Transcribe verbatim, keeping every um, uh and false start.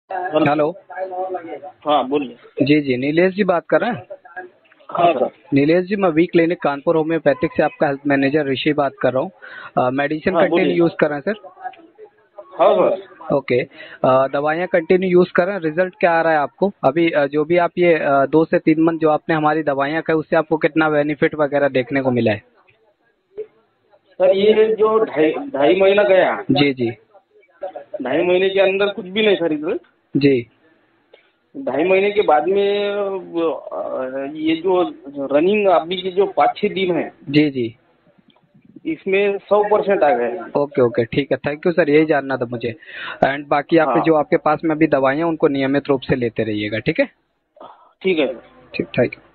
Hello. हाँ बोलिए। जी जी, नीलेश जी बात कर रहे हैं। हाँ सर। नीलेश जी, मैं वी क्लिनिक कानपुर होम्योपैथिक से आपका हेल्थ मैनेजर ऋषि बात कर रहा हूँ। मेडिसिन हाँ कंटिन्यू बोलिए। यूज कर रहे हैं सर? हाँ सर। ओके। दवाइयाँ कंटिन्यू यूज कर रहे हैं, रिजल्ट क्या आ रहा है आपको अभी? अ, जो भी आप ये अ, दो से तीन मंथ जो आपने हमारी दवाइयाँ खाई उससे आपको कितना बेनिफिट वगैरह देखने को मिला है? सर ये जो ढाई ढाई महीना गया, जी जी ढाई महीने के अंदर कुछ भी नहीं था रिजल्ट। जी। ढाई महीने के बाद में वो, अ, ये जो रनिंग अभी के जो पाँच छः दिन है जी जी। इसमें सौ परसेंट आ गए। ओके ओके, ठीक है, थैंक यू सर, यही जानना था मुझे। एंड बाकी आपके हाँ जो आपके पास में अभी दवाइयाँ उनको नियमित रूप से लेते रहिएगा, ठीक है? ठीक है सर। ठीक, थैंक यू।